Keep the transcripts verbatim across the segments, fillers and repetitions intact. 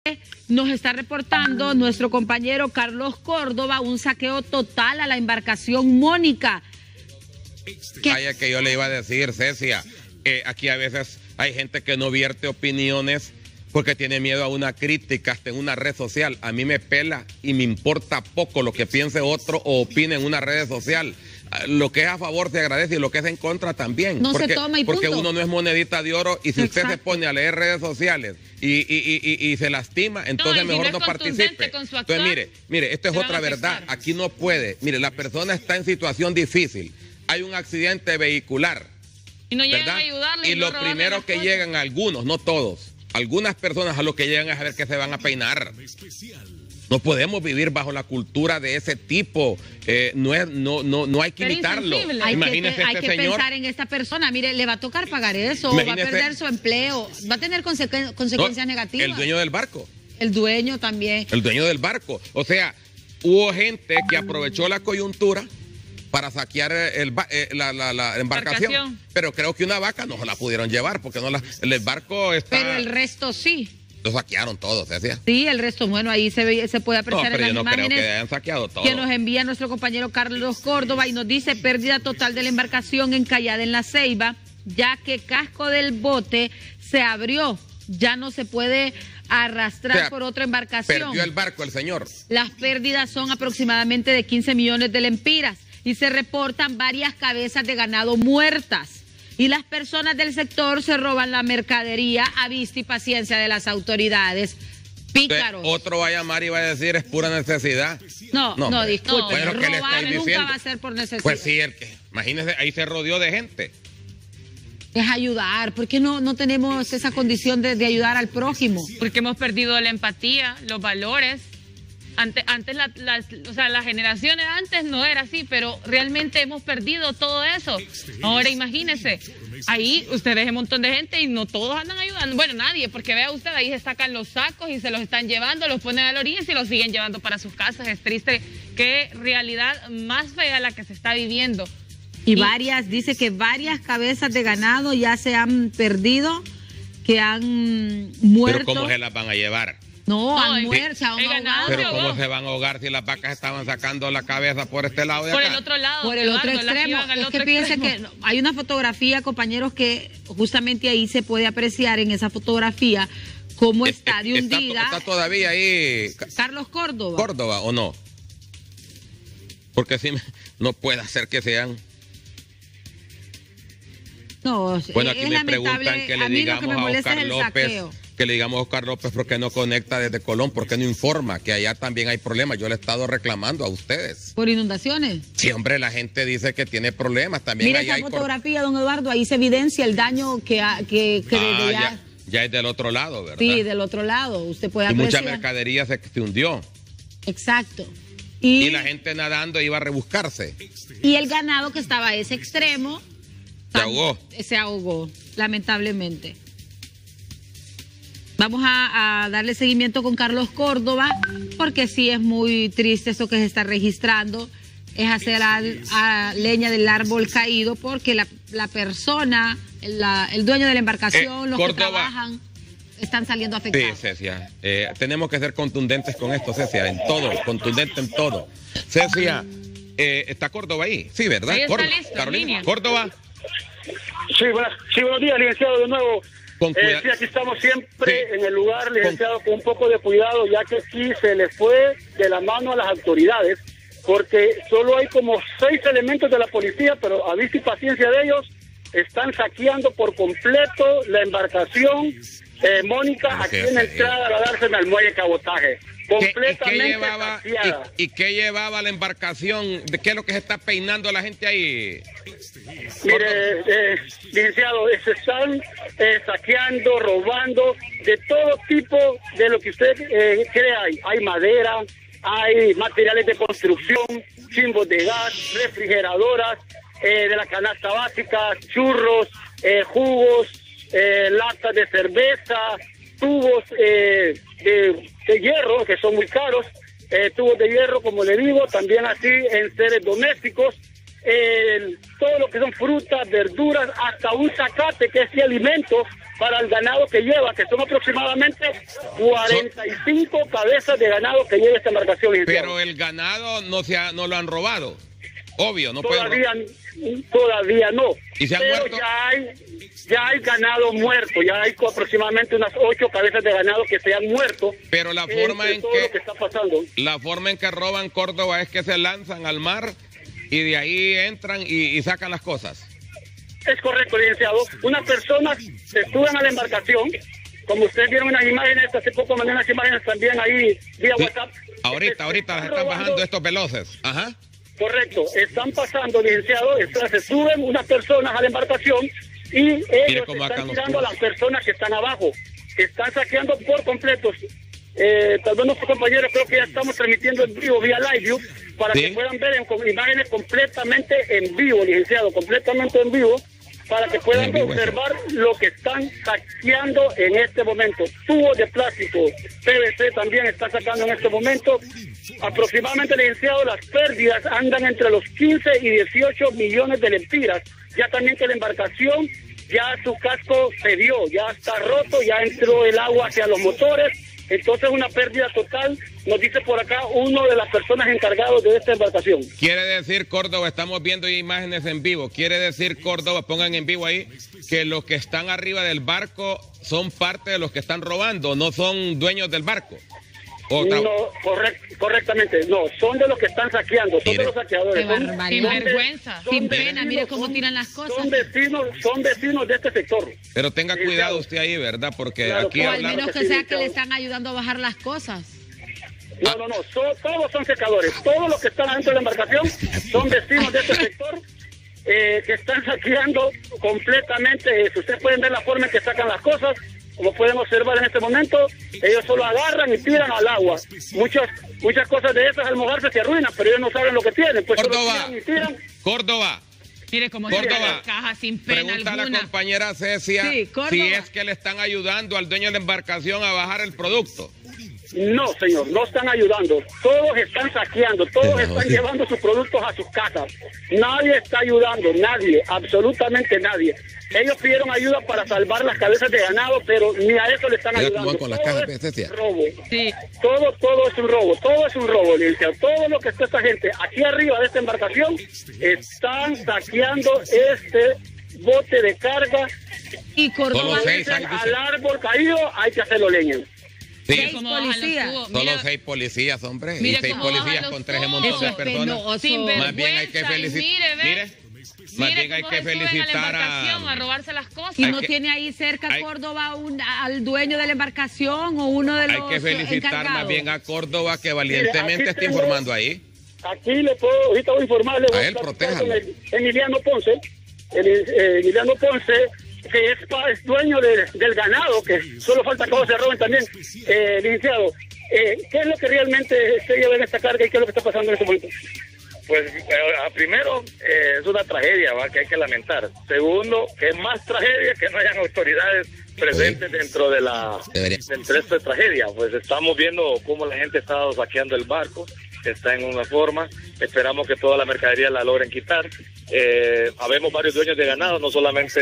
Nos está reportando nuestro compañero Carlos Córdoba un saqueo total a la embarcación Mónica. ¿Qué? Ay, que yo le iba a decir, Cecia, eh, aquí a veces hay gente que no vierte opiniones porque tiene miedo a una crítica hasta en una red social. A mí me pela y me importa poco lo que piense otro o opine en una red social. Lo que es a favor se agradece y lo que es en contra también. No porque, se toma y punto. Porque uno no es monedita de oro y si Exacto. usted se pone a leer redes sociales y, y, y, y, y se lastima, entonces no, mejor si no, no participe. Entonces mire, mire, esto es otra verdad. Aquí no puede. Mire, la persona está en situación difícil. Hay un accidente vehicular. Y no llegan ¿verdad? a ayudarle. Y, y lo no primero que cosas. llegan algunos, no todos, algunas personas a lo que llegan es a ver que se van a peinar. No podemos vivir bajo la cultura de ese tipo. Eh, no, es, no, no, no hay que Pero imitarlo. Hay Imagínese que, hay este que señor. pensar en esta persona. Mire, le va a tocar pagar eso, Imagínese, va a perder su empleo, va a tener consecu consecuencias no, negativas. El dueño del barco. El dueño también. El dueño del barco. O sea, hubo gente que aprovechó la coyuntura para saquear el, eh, la, la, la embarcación. embarcación. Pero creo que una vaca no se la pudieron llevar porque no la, el barco está... Pero el resto sí. Lo saquearon todo, ¿se decía? Sí, el resto, bueno, ahí se ve, se puede apreciar no, pero en las yo no imágenes creo que hayan saqueado todo. Que nos envía nuestro compañero Carlos Córdoba y nos dice pérdida total de la embarcación encallada en la Ceiba, ya que casco del bote se abrió, ya no se puede arrastrar o sea, por otra embarcación. Perdió el barco el señor. Las pérdidas son aproximadamente de quince millones de lempiras y se reportan varias cabezas de ganado muertas. Y las personas del sector se roban la mercadería a vista y paciencia de las autoridades. Pícaros. Usted, otro va a llamar y va a decir es pura necesidad. No, no, no disculpe. No, bueno, robar nunca va a ser por necesidad. Pues sí, el que, imagínese, ahí se rodeó de gente. Es ayudar. ¿Por qué no, no tenemos esa condición de, de ayudar al prójimo? Porque hemos perdido la empatía, los valores. Antes, antes la, la, o sea, las generaciones antes no era así, pero realmente hemos perdido todo eso. Ahora imagínese, ahí usted ve un montón de gente y no todos andan ayudando. Bueno, nadie, porque vea usted, ahí se sacan los sacos y se los están llevando, los ponen a la orilla y se los siguen llevando para sus casas. Es triste, qué realidad más fea la que se está viviendo. Y, y varias, dice que varias cabezas de ganado ya se han perdido, que han muerto. Pero ¿cómo se las van a llevar? No, no han muerto, se han ahogado. Pero ¿cómo se van a ahogar si las vacas estaban sacando la cabeza por este lado de acá? Por el otro lado. Por el otro extremo. Es que fíjense que hay una fotografía, compañeros, que justamente ahí se puede apreciar en esa fotografía cómo está de hundida. Está, está todavía ahí. Carlos Córdoba. Córdoba, ¿o no? Porque si no puede hacer que sean... No, bueno, aquí es me preguntan que le a mí digamos lo que me a Oscar es el López, saqueo. que le digamos a Oscar López por qué no conecta desde Colón, por qué no informa que allá también hay problemas. Yo le he estado reclamando a ustedes. ¿Por inundaciones? Sí, hombre, la gente dice que tiene problemas. También Mira allá esa hay fotografía, don Eduardo, ahí se evidencia el daño que, que, que ah, desde ya, ya es del otro lado, ¿verdad? Sí, del otro lado, usted puede y apreciar. mucha mercadería se, se hundió. Exacto. Y, y la gente nadando iba a rebuscarse. Y el ganado que estaba a ese extremo... Se ahogó. Se ahogó, lamentablemente. Vamos a, a darle seguimiento con Carlos Córdoba, porque sí es muy triste eso que se está registrando. Es hacer a, a leña del árbol caído, porque la, la persona, la, el dueño de la embarcación, eh, los Córdoba. que trabajan, están saliendo afectados. Sí, Cecia. Eh, tenemos que ser contundentes con esto, Cecia, en todo, contundente en todo. Cecia, eh, ¿está Córdoba ahí? Sí, ¿verdad? Ahí está Córdoba. listo, Carolina, Córdoba. Sí, buenas, sí, buenos días, licenciado, de nuevo. Con eh, sí, aquí estamos siempre sí. en el lugar, licenciado, con... con un poco de cuidado, ya que aquí se le fue de la mano a las autoridades, porque solo hay como seis elementos de la policía, pero a vista y paciencia de ellos, están saqueando por completo la embarcación eh, Mónica, aquí en la entrada a dárseme al muelle Cabotaje. Completamente ¿Qué, y, qué llevaba, y, ¿Y qué llevaba la embarcación? ¿De qué es lo que se está peinando la gente ahí? Mire, eh, licenciado, se están eh, saqueando, robando, de todo tipo de lo que usted eh, cree. Hay, hay madera, hay materiales de construcción, chimbos de gas, refrigeradoras, eh, de la canasta básica, churros, eh, jugos, eh, latas de cerveza, tubos eh, de, de hierro, que son muy caros, eh, tubos de hierro, como le digo, también así en seres domésticos, eh, todo lo que son frutas, verduras, hasta un zacate, que es de alimentos para el ganado que lleva, que son aproximadamente cuarenta y cinco cabezas de ganado que lleva esta embarcación. Pero el ganado no se ha, no lo han robado. Obvio, no puede. Todavía, todavía no. ¿Y se han Pero muerto? ya hay, ya hay ganado muerto, ya hay aproximadamente unas ocho cabezas de ganado que se han muerto. Pero la forma en todo que, lo que está pasando. la forma en que roban Córdoba es que se lanzan al mar y de ahí entran y, y sacan las cosas. Es correcto, licenciado. Unas personas se suben a la embarcación, como ustedes vieron unas imágenes, hace poco mandé unas imágenes también ahí vía Sí. WhatsApp. Ahorita, Están ahorita las están robando- bajando estos veloces. Ajá. Correcto, están pasando, licenciado, están- se suben unas personas a la embarcación y ellos cómo acá están nos tirando a puso. las personas que están abajo, están saqueando por completo. Eh, tal vez nuestros compañeros, creo que ya estamos transmitiendo en vivo vía live view para Sí. que puedan ver en, con imágenes completamente en vivo, licenciado, completamente en vivo, para que puedan En vivo, observar lo que están saqueando en este momento. Tubos de plástico, P V C también están sacando en este momento. Aproximadamente, licenciado, las pérdidas andan entre los quince y dieciocho millones de lempiras. Ya también que la embarcación, ya su casco se dio, ya está roto, ya entró el agua hacia los motores. Entonces una pérdida total, nos dice por acá uno de las personas encargados de esta embarcación. Quiere decir, Córdoba, estamos viendo imágenes en vivo. Quiere decir, Córdoba, pongan en vivo ahí, que los que están arriba del barco son parte de los que están robando, no son dueños del barco. O tra- No, correct, correctamente, no, son de los que están saqueando, son Mire. de los saqueadores. Qué son- barbaridad. son de- Sinvergüenza. son Sin vecinos, pena, mire cómo son- tiran las cosas. Son vecinos, son vecinos de este sector. Pero tenga Sí, cuidado claro. usted ahí, ¿verdad? Porque Claro, aquí O claro, al hablar... menos que que sí, sea que claro. le están ayudando a bajar las cosas. No, no, no, so- todos son secadores, todos los que están adentro de la embarcación son vecinos de este sector eh, que están saqueando completamente. eh, si ustedes pueden ver la forma en que sacan las cosas, como pueden observar en este momento, ellos solo agarran y tiran al agua. Muchas muchas cosas de esas al mojarse se arruinan, pero ellos no saben lo que tienen, pues solo Córdoba, tiran y tiran. Córdoba, Mire cómo Córdoba. tiran las cajas sin pena pregunta a la alguna. compañera Cecia Sí, Córdoba. si es que le están ayudando al dueño de la embarcación a bajar el producto. No, señor, no están ayudando. Todos están saqueando, todos Pero, están sí. llevando sus productos a sus casas. Nadie está ayudando, nadie, absolutamente nadie. Ellos pidieron ayuda para salvar las cabezas de ganado, pero ni a eso le están Mira ayudando. cómo van con las Todo cajas, es Cecia. robo. Sí. Todo, todo es un robo, todo es un robo, licenciado. Todo lo que está esta gente aquí arriba de esta embarcación están saqueando este bote de carga. Y Córdoba, Solo seis, Dicen, ahí dice. al árbol caído hay que hacerlo leña. Sí, Seis Cómo bajan los policías. tubos. solo Mira, seis policías, hombre, y Mira seis cómo bajan policías los contra ese tubos. montón de Eso es personas. penoso. sin Más bien hay que vergüenza, y felicitar. Mire, ve. Mire, más Mire bien hay cómo que se suben a la felicitar embarcación a a... robarse las cosas. y Hay no que- tiene ahí cerca hay- Córdoba un, al dueño de la embarcación o uno de Hay los que felicitar encargados. más bien a Córdoba que valientemente Mire, está aquí tengo- informando ahí. Aquí le puedo, ahorita voy a informarle. voy A él, platicar protéjalo. con el- Emiliano Ponce, el, eh, Emiliano Ponce, que es, pa- es dueño de- del ganado, que solo falta que se roben también, eh, licenciado. Eh, ¿Qué es lo que realmente se lleva en esta carga y qué es lo que está pasando en este momento? Pues eh, primero, eh, es una tragedia, ¿va? Que hay que lamentar. Segundo, que es más tragedia que no hayan autoridades presentes dentro de la Debería. dentro de esta tragedia. Pues estamos viendo cómo la gente está saqueando el barco, está en una forma. Esperamos que toda la mercadería la logren quitar. Eh, habemos varios dueños de ganado, no solamente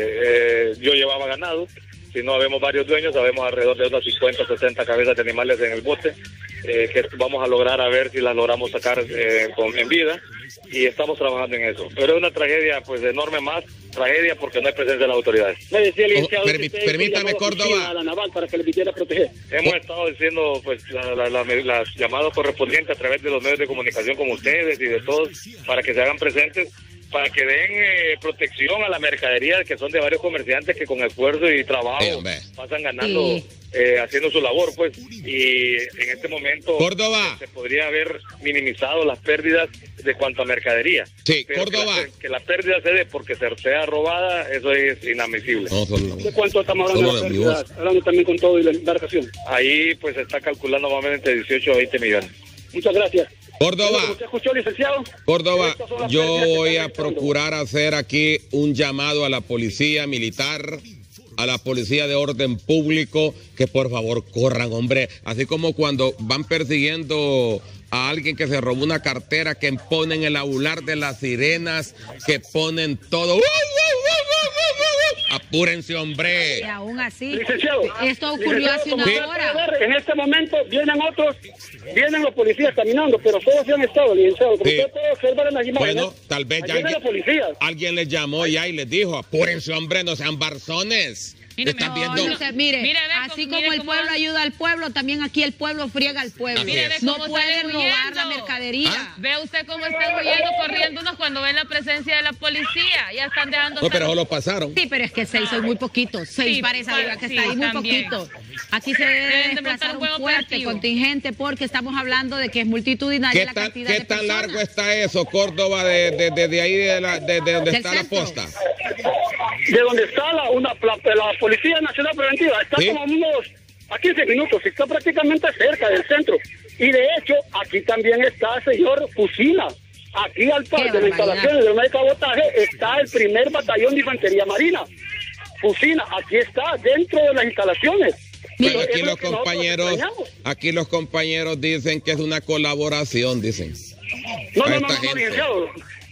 eh, yo llevaba ganado, sino habemos varios dueños, habemos alrededor de unas cincuenta, sesenta cabezas de animales en el bote, eh, que vamos a lograr a ver si las logramos sacar eh, con, en vida, y estamos trabajando en eso. Pero es una tragedia pues enorme, más tragedia porque no hay presencia de las autoridades. Me decía el licenciado Oh, permi- que usted hizo permítame, llamado a Córdoba. Fukushima, a la naval para que le pidiera proteger. Hemos estado diciendo pues la- la- la- las llamadas correspondientes a través de los medios de comunicación como ustedes y de todos para que se hagan presentes, para que den eh, protección a la mercadería que son de varios comerciantes que con esfuerzo y trabajo Sí, hombre. pasan ganando, Sí. eh, haciendo su labor, pues, y en este momento Córdoba. se podría haber minimizado las pérdidas de cuanto a mercadería. Sí, Pero Córdoba. Que la, que la pérdida se dé porque se sea robada, eso es inadmisible. No, solo- ¿De cuánto estamos hablando? Solo de de la mi voz. pérdida? Hablando también con todo y la embarcación. Ahí pues se está calculando más o menos entre dieciocho a veinte millones. Muchas gracias. Córdoba. ¿Usted escuchó, licenciado? Córdoba, Estas son las yo pérdidas que voy están a registrando. procurar hacer aquí un llamado a la policía militar a la policía de orden público que por favor corran, hombre. Así como cuando van persiguiendo a alguien que se robó una cartera, que ponen el aular de las sirenas, que ponen todo. Apúrense, hombre. Y aún así, Licenciado, esto ocurrió licenciado, hace una como usted hora. puede ver, en este momento vienen otros, vienen los policías caminando, pero todos se han estado, licenciado. Como Sí. usted puede observar en las imágenes. Bueno, tal vez ya ahí vienen alguien, los policías. alguien les llamó ya y les dijo, apúrense, hombre, no sean barzones. Mire, Están no, viendo. No, se- mire, Mire, ve así cómo- como mire el cómo pueblo van. ayuda al pueblo, también aquí el pueblo friega al pueblo. Así es. No cómo pueden salen robar huyendo. la mercadería. ¿Ah? Ve usted cómo están huyendo, corriéndonos cuando ven la presencia de la policía. Ya están dejando... No, pero solo pasaron. Sí, pero es que seis son muy poquitos. Seis Sí, pares para- ahí, que sí, está ahí muy también. poquito. Aquí se debe Deben de desplazar montar un un buen fuerte operativo. contingente porque estamos hablando de que es multitudinaria ¿Qué la tan, cantidad qué de tan personas. largo está eso, Córdoba, de, de, de, de ahí de, la, de, de donde Del está la centro. posta? De donde está la, una, la, la Policía Nacional Preventiva, está ¿Sí? como unos a quince minutos, está prácticamente cerca del centro. Y de hecho, aquí también está el señor Fusina. Aquí al par Qué de las barbaridad. instalaciones del medio cabotaje está el primer batallón de infantería marina. Fusina, aquí está, dentro de las instalaciones. Bueno, Pero es aquí lo los que nosotros compañeros, extrañamos. aquí los compañeros dicen que es una colaboración, dicen. No, a no, esta no, no, gente. licenciado.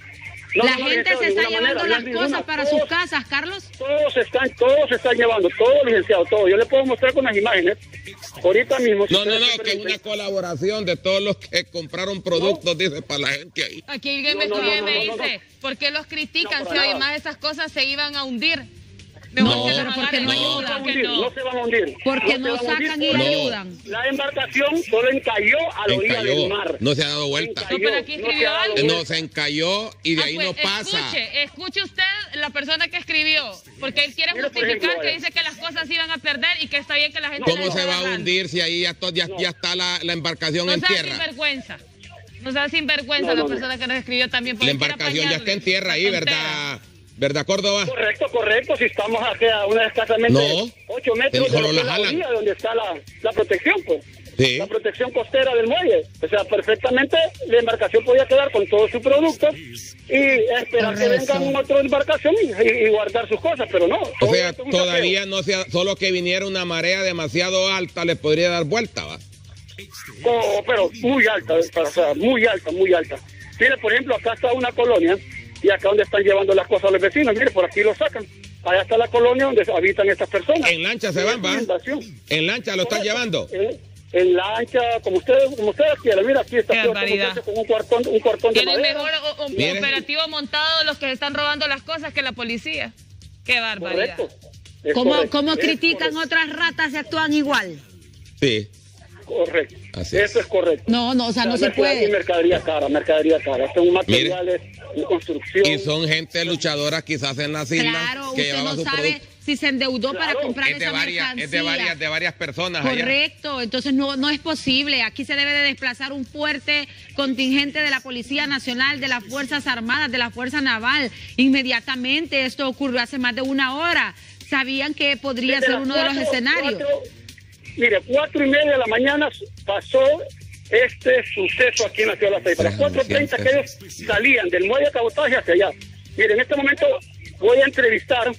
No, La no, no, gente licenciado, se de está ninguna llevando manera, las de cosas ninguna. para Todos- sus casas, Carlos. Todos están, todos se están llevando, todos, licenciado, todos. Yo le puedo mostrar con las imágenes. Ahorita mismo. si No, no, ustedes no, me que es permiten. una colaboración de todos los que compraron productos, dice, para la gente ahí. Aquí alguien me No, no, escribe y no, me no, no, dice, ¿por qué los critican? No, Si para además nada. esas cosas se iban a hundir. Mejor No, que pero los ¿por qué agarren no y se van a ayudan? ¿por qué hundir, no? no se van a hundir. Porque se no van a hundir sacan y porque ayudan. La embarcación solo encalló a la orilla Encalló, del mar. no se ha dado vuelta. No, pero aquí no escribió se ha dado algo. vuelta. No, se encalló y de Ah, ahí pues, no pasa. Escuche, escuche usted la persona que escribió, porque él quiere Mire, por justificar ejemplo, que vaya. dice que las cosas se iban a perder y que está bien que la gente ¿Cómo las se esté va a agarrando. hundir si ahí ya, to- ya, ya está la, la embarcación No en sea tierra? sinvergüenza. No sea sinvergüenza No, no, la no. persona que nos escribió también. porque La quiere embarcación ya está en apañarle tierra ahí, la ¿verdad? tontera. ¿Verdad, Córdoba? Correcto, correcto. Si estamos aquí a una escasamente No. ocho metros de Solo lo que la es la jalan. orilla donde está la, la protección, pues. Sí. La protección costera del muelle. O sea, perfectamente la embarcación podía quedar con todos sus productos y esperar que Correcto. vengan otra embarcación y, y- y guardar sus cosas, pero no. O todo sea, esto es un todavía no se ha, solo que viniera una marea demasiado alta le podría dar vuelta, ¿va? saqueo. Co- pero muy alta, o sea, muy alta, muy alta. Mire, por ejemplo, acá está una colonia y acá donde están llevando las cosas los vecinos, mire, por aquí lo sacan. Allá está la colonia donde habitan estas personas. En lancha se van, ¿va? Inundación. En lancha lo están llevando. En, en lancha, como ustedes, como ustedes quieran. Mira, aquí está Qué otro barbaridad. muchacho con un cuartón, un cuartón de Tienen madera. mejor o- o- Miren. operativo montado los que están robando las cosas que la policía. Qué barbaridad. Correcto. Es ¿Cómo, correcto, cómo es critican correcto, otras ratas y actúan igual? Sí. Correcto. Así es. Eso es correcto. No, no, o sea, no se mercadería- puede. mercadería cara, mercadería cara. Son materiales de construcción. Y son gente luchadora quizás en las islas Claro, que usted llevaba no su sabe producto. si se endeudó para Claro. comprar Es de esa varias, mercancía. es de varias, de varias personas allá. Correcto, entonces no, no es posible. Aquí se debe de desplazar un fuerte contingente de la Policía Nacional, de las Fuerzas Armadas, de la Fuerza Naval. Inmediatamente, esto ocurrió hace más de una hora. Sabían que podría Desde ser las uno de los cuatro- escenarios. cuatro- mire, cuatro y media de la mañana pasó este suceso aquí en la ciudad de La Ceiba. A las cuatro treinta que ellos salían del muelle de cabotaje hacia allá. Mire, en este momento voy a entrevistar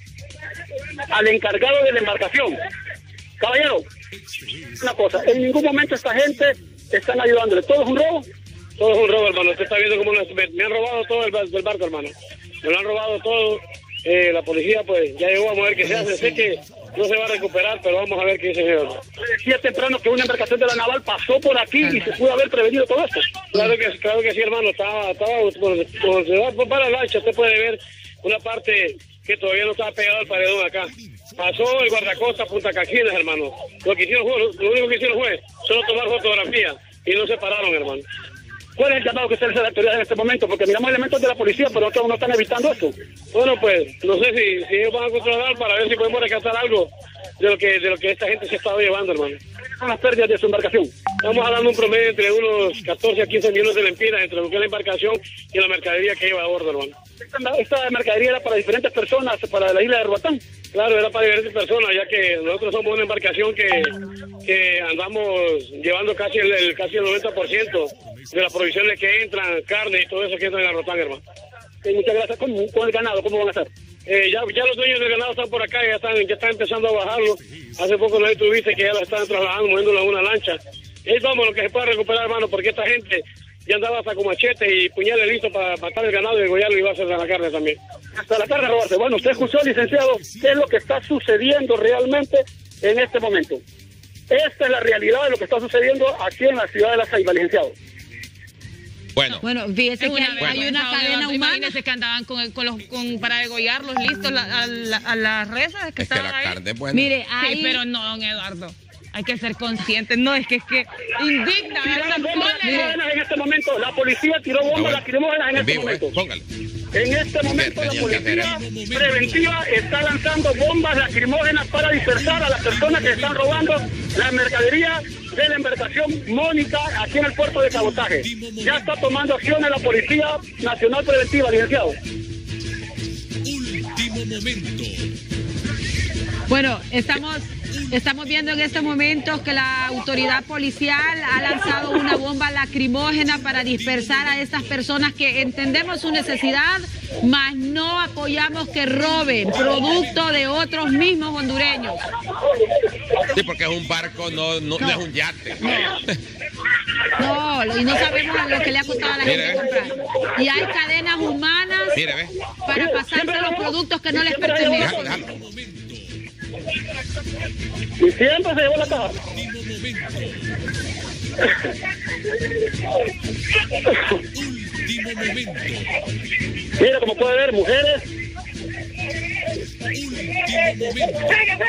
al encargado de la embarcación. Caballero, una cosa, en ningún momento esta gente están ayudándole. ¿Todo es un robo? Todo es un robo, hermano. Usted está viendo cómo nos- me, me han robado todo el, bar- del barco, hermano. Me lo han robado todo. Eh, la policía, pues, ya llegó a ver qué se hace. Sé que no se va a recuperar, pero vamos a ver qué dice. Decía temprano que una embarcación de la naval pasó por aquí y se pudo haber prevenido todo esto. Claro que, claro que sí, hermano. Estaba, estaba, cuando cuando se va para la lancha, usted puede ver una parte que todavía no estaba pegada al paredón acá. Pasó el guardacosta Punta Caquinas, hermano. Lo que hicieron fue, lo único que hicieron fue solo tomar fotografía y no se pararon, hermano. ¿Cuál es el llamado que usted le hace a la autoridad en este momento? Porque miramos elementos de la policía, pero otros no están evitando esto. Bueno, pues, no sé si, si ellos van a controlar para ver si podemos rescatar algo de lo que de lo que esta gente se ha estado llevando, hermano. Son las pérdidas de su embarcación. Estamos hablando un promedio entre unos catorce a quince millones de lempiras entre lo que es la embarcación y la mercadería que lleva a bordo, hermano. Esta, esta mercadería era para diferentes personas, para la isla de Roatán. Claro, era para diferentes personas, ya que nosotros somos una embarcación que, que andamos llevando casi el, el- casi el noventa por ciento de las provisiones que entran, carne y todo eso que entra en la Rotán, hermano. Eh, muchas gracias. ¿Cómo, con el ganado, ¿cómo van a hacer? Eh, ya, ya los dueños del ganado están por acá, ya están, ya están empezando a bajarlo. Hace poco no tuviste que ya la están trasladando, moviéndolo a una lancha. Es vamos lo que se puede recuperar, hermano, porque esta gente ya andaba hasta con machete y puñales listos para matar el ganado y degollarlo y va a hacer la carne también. Hasta la carne robarse. Bueno, usted escuchó, licenciado, qué es lo que está sucediendo realmente en este momento. Esta es la realidad de lo que está sucediendo aquí en la ciudad de La Ceiba, licenciado. Bueno, bueno, fíjese que hay, hay una cadena humana. Imagínense que andaban con, el, con los, con, para degollarlos listos la, a, la, a las resas que es que estaban la ahí. carne es buena. Mire, hay... Sí, pero no, don Eduardo. Hay que ser conscientes. No, es que es que indigna. Tiraron bombas lacrimógenas en este momento. La policía tiró bombas bueno, lacrimógenas en, en este vivo, momento. Eh, póngale. En este momento la policía preventiva está lanzando bombas lacrimógenas para dispersar a las personas que están robando la mercadería de la embarcación Mónica aquí en el puerto de cabotaje. Ya está tomando acciones la Policía Nacional Preventiva, licenciado. Último momento. Bueno, estamos... Estamos viendo en este momento que la autoridad policial ha lanzado una bomba lacrimógena para dispersar a estas personas que entendemos su necesidad, mas no apoyamos que roben producto de otros mismos hondureños. Sí, porque es un barco, no, no, no. no es un yate. No, y no sabemos lo que le ha costado a la Mire, gente comprar. Y hay cadenas humanas Mire, ve. para pasarse los productos que no les pertenecen. Déjalo, déjalo. Y siempre se llevó la caja. Último momento. Mira, como puede ver, mujeres. Último momento.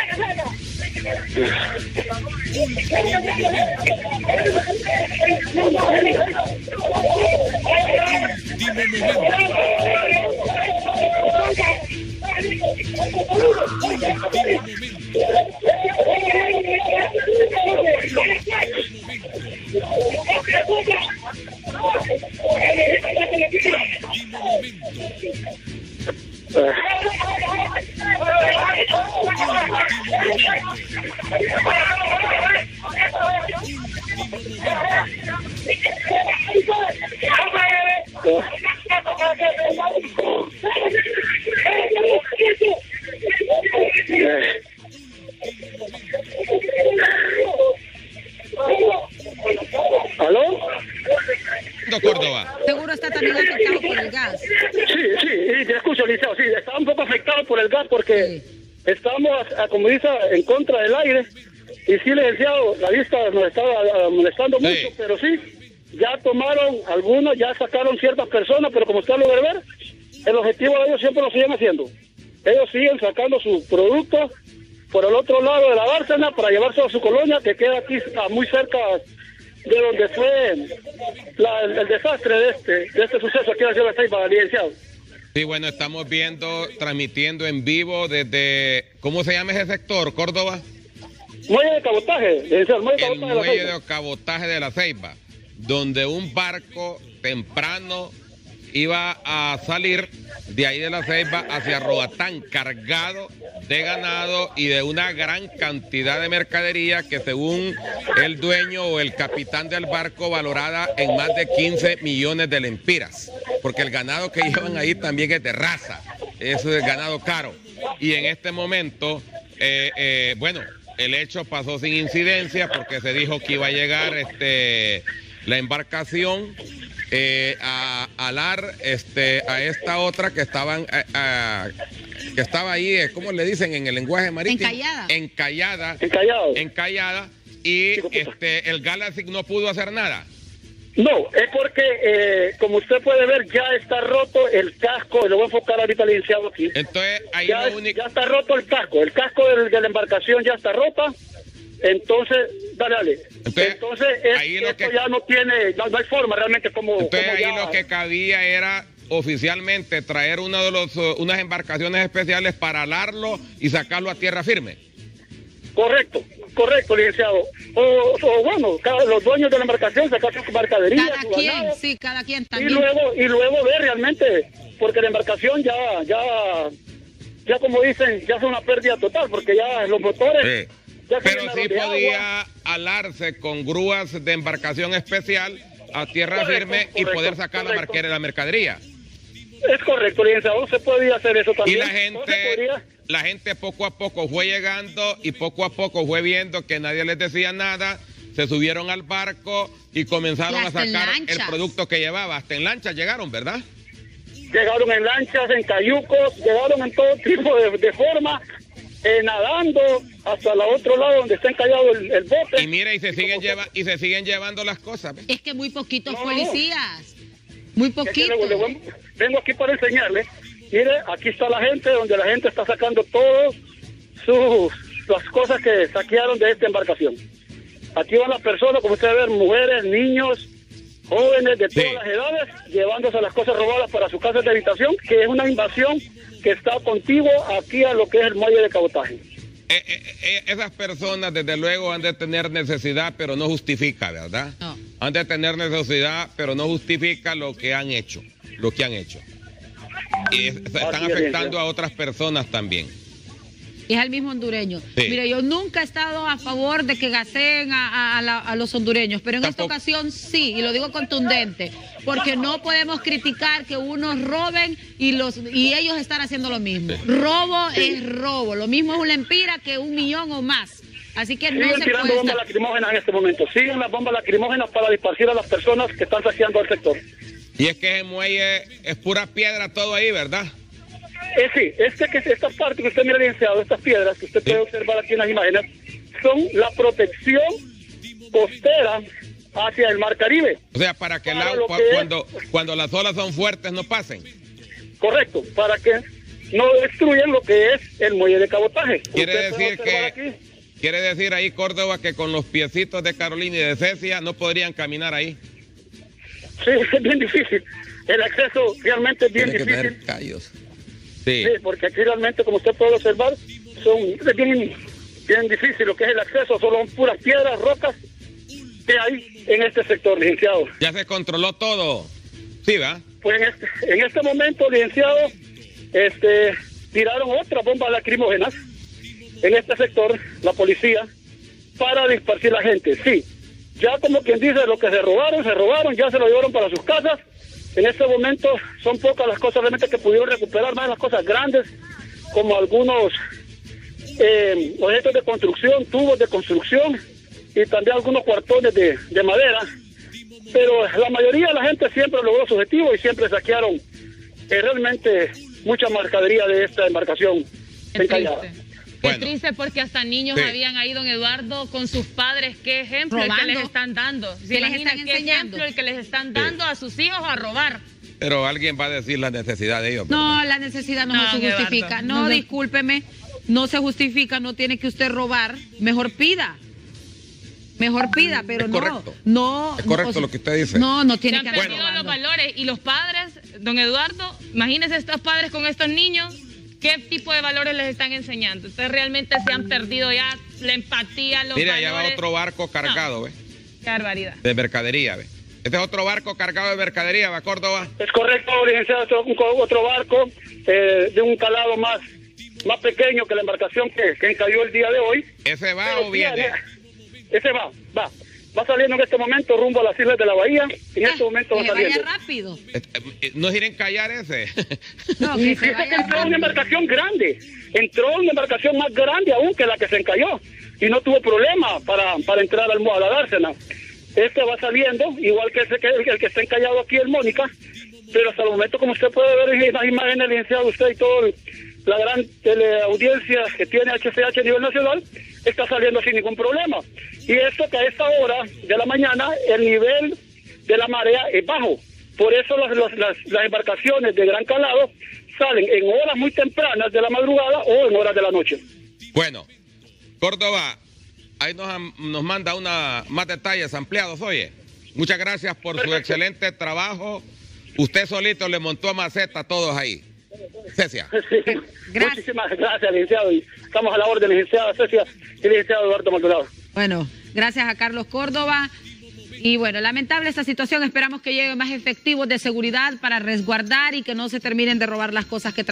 ¿Aló? Córdoba. Seguro está también afectado por el gas. Sí, sí, sí, te escucho, Liceo, sí, está un poco afectado por el gas porque Sí. estamos, como dice, en contra del aire. Y sí, licenciado, la vista nos está ah, molestando Sí. mucho, pero sí, ya tomaron algunos, ya sacaron ciertas personas, pero como usted lo debe ver, el objetivo de ellos siempre lo siguen haciendo. Ellos siguen sacando sus productos por el otro lado de la Bárcena para llevarse a su colonia, que queda aquí ah, muy cerca de donde fue la, el, el desastre de este, de este suceso aquí en la ciudad de Ceiba, licenciado. Sí, bueno, estamos viendo, transmitiendo en vivo desde, ¿cómo se llama ese sector, Córdoba? Muelle de cabotaje, licenciado, muelle de El cabotaje de la muelle Ceiba. de cabotaje de La Ceiba, donde un barco temprano iba a salir de ahí de La Ceiba hacia Roatán, cargado de ganado y de una gran cantidad de mercadería que según el dueño o el capitán del barco valorada en más de quince millones de lempiras, porque el ganado que llevan ahí también es de raza, es de ganado caro. Y en este momento, eh, eh, bueno, el hecho pasó sin incidencia porque se dijo que iba a llegar este, la embarcación eh, a alar este, a esta otra que estaban a, a, que estaba ahí, ¿cómo le dicen en el lenguaje marítimo? Encallada. Encallada. Encallado. Encallada. Y este, el Galaxy no pudo hacer nada. No, es porque, eh, como usted puede ver, ya está roto el casco, lo voy a enfocar ahorita licenciado aquí. Entonces, ahí Ya, lo único... ya está roto el casco, el casco de, de la embarcación ya está rota, entonces, dale, dale. Entonces, Entonces, es, ahí lo esto que- ya no tiene, no, no hay forma realmente como... Entonces como ahí ya- lo que cabía era oficialmente traer uno de los, uh, unas embarcaciones especiales para alarlo y sacarlo a tierra firme. Correcto, correcto, licenciado. O, o bueno, cada, los dueños de la embarcación sacar su mercadería, Cada su quien, ganado, sí, cada quien y también. luego, y luego ver realmente, porque la embarcación ya, ya, ya como dicen, ya es una pérdida total, porque ya los motores... Sí. ya se Pero llenaron sí de agua. podía alarse con grúas de embarcación especial a tierra Correcto, firme y correcto, poder sacar la, correcto. marquera, la mercadería. Es correcto, licenciado, se podía hacer eso también. Y la No se gente, podría- la gente poco a poco fue llegando y poco a poco fue viendo que nadie les decía nada, se subieron al barco y comenzaron Y a hasta en sacar el lanchas. producto que llevaba. Hasta en lancha llegaron, ¿verdad? Llegaron en lanchas, en cayucos, llegaron en todo tipo de, de forma, eh, nadando hasta el otro lado donde está encallado el, el bote. Y mira, y se siguen lleva, y se siguen llevando las cosas. ¿ves? Es que muy poquitos No. policías. Muy Es que poquitos. le- le vengo- vengo aquí para enseñarle. Mire, aquí está la gente, donde la gente está sacando todas sus las cosas que saquearon de esta embarcación. Aquí van las personas, como ustedes ven, mujeres, niños, jóvenes de todas Sí. las edades, llevándose las cosas robadas para sus casas de habitación, que es una invasión que está contigo aquí a lo que es el muelle de cabotaje. Eh, eh, eh, esas personas, desde luego, han de tener necesidad, pero no justifica, ¿verdad? No. Han de tener necesidad, pero no justifica lo que han hecho, lo que han hecho. Y es- están Así es, afectando licenciado. a otras personas también. Y es el mismo hondureño. Sí. Mire, yo nunca he estado a favor de que gaseen a, a- a la- a los hondureños, pero en Tampoco. esta ocasión sí, y lo digo contundente, porque no podemos criticar que unos roben y los y ellos están haciendo lo mismo. Robo es robo, lo mismo es una empira que un millón o más. Así que no Siguen se tirando puede bombas estar- lacrimógenas en este momento. Siguen las bombas lacrimógenas para disparcir a las personas que están saqueando el sector. Y es que ese muelle es pura piedra todo ahí, ¿verdad? Eh, sí, este que esta parte que usted mira licenciado, estas piedras que usted puede Sí. observar aquí en las imágenes, son la protección costera hacia el mar Caribe. O sea, para que el Para agua, lo que es- cuando, cuando las olas son fuertes, no pasen. Correcto, para que no destruyan lo que es el muelle de cabotaje. Quiere Usted puede decir observar que, aquí. quiere decir ahí, Córdoba, que con los piecitos de Carolina y de Cecia no podrían caminar ahí. Sí, es bien difícil. El acceso realmente es bien Tiene que difícil. tener callos. Sí. Sí, porque aquí realmente, como usted puede observar, son es bien, bien difícil lo que es el acceso, solo son puras piedras, rocas que hay en este sector, licenciado. Ya se controló todo. Sí, ¿va? Pues en este, en este momento, licenciado, este, tiraron otras bombas lacrimógenas en este sector, la policía, para dispersar la gente. Sí, ya como quien dice, lo que se robaron, se robaron, ya se lo llevaron para sus casas. En este momento son pocas las cosas realmente que pudieron recuperar, más las cosas grandes, como algunos eh, objetos de construcción, tubos de construcción y también algunos cuartones de, de madera. Pero la mayoría de la gente siempre logró su objetivo y siempre saquearon eh, realmente mucha mercadería de esta embarcación Qué encallada. triste. Bueno. Qué triste porque hasta niños Sí. habían ahí, don Eduardo, con sus padres. ¿Qué ejemplo el que Robando. les están dando? ¿Se ¿Qué les imagina están qué enseñando? ejemplo el que les están dando a sus hijos a robar? Pero alguien va a decir la necesidad de ellos. No, ¿verdad? la necesidad no, No, se Eduardo. justifica. No, No se- discúlpeme, no se justifica, no tiene que usted robar. Mejor pida. Mejor pida, pero Es no. correcto. No. Es correcto o sea, lo que usted dice. No, no Se tiene han que perdido andar los robando. valores. Y los padres, don Eduardo, imagínense estos padres con estos niños, ¿qué tipo de valores les están enseñando? Entonces realmente se han perdido ya la empatía, los Mira, valores. allá va otro barco cargado, ¿ves? Qué barbaridad. De mercadería, ¿ves? Este es otro barco cargado de mercadería, ¿va, Córdoba? Es correcto, licenciado, otro, otro barco eh, de un calado más, más pequeño que la embarcación que, que encalló el día de hoy. ¿Ese va Pero o viene? sí, ese va, va. Va saliendo en este momento rumbo a las islas de la bahía. En este momento va Que vaya saliendo. rápido. Eh, eh, ¿No es ir a encallar ese? No, Y que se fíjese que vaya entró una rápido. embarcación grande. Entró una embarcación más grande aún que la que se encalló. Y no tuvo problema para, para entrar al Moa, a la dársena. Este va saliendo, igual que ese que el, el que está encallado aquí, el Mónica. Pero hasta el momento, como usted puede ver en las imágenes, licenciado, usted y toda la gran teleaudiencia que tiene H C H a nivel nacional, está saliendo sin ningún problema. Y esto que a esta hora de la mañana el nivel de la marea es bajo. Por eso las, las, las, las embarcaciones de gran calado salen en horas muy tempranas de la madrugada o en horas de la noche. Bueno, Córdoba, ahí nos, am- nos manda una más detalles ampliados, oye. Muchas gracias por su Perfecto. excelente trabajo. Usted solito le montó a maceta a todos ahí. Cecia. Sí. Gracias. Muchísimas gracias, licenciado. Y estamos a la orden, licenciada Cecia y licenciado Eduardo Maldonado. Bueno, gracias a Carlos Córdoba. Y bueno, lamentable esta situación. Esperamos que lleguen más efectivos de seguridad para resguardar y que no se terminen de robar las cosas que trabajan.